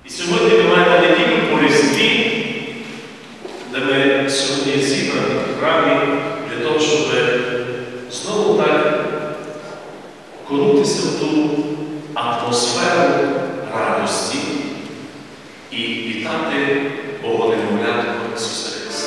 І сьогодні ми маємо неділю по Різдві, де ми сьогодні зібрані в храмі для того, щоб знову так корутися в ту атмосферу радості і вітати Бога-немовлятого Ісуса Христа.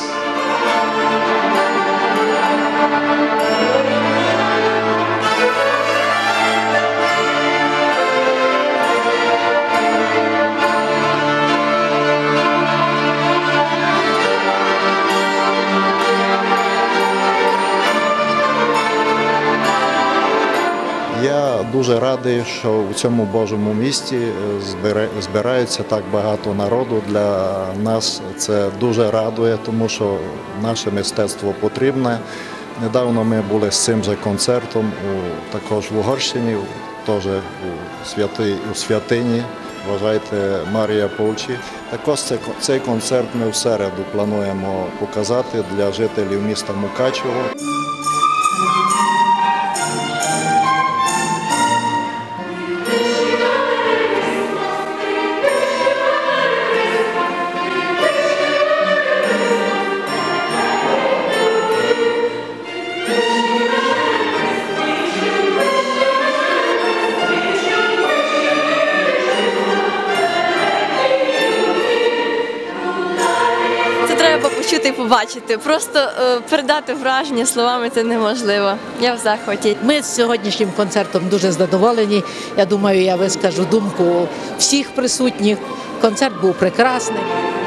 Я дуже радий, що у цьому Божому місті збирається так багато народу. Для нас це дуже радує, тому що наше мистецтво потрібне. Недавно ми були з цим же концертом також в Угорщині, теж у святині, вважайте, Марія Повчі. Також цей концерт ми в середу плануємо показати для жителів міста Мукачево. Треба почути і побачити. Просто передати враження словами це неможливо. Я в захваті. Ми з сьогоднішнім концертом дуже задоволені. Я думаю, я вискажу думку всіх присутніх. Концерт був прекрасний.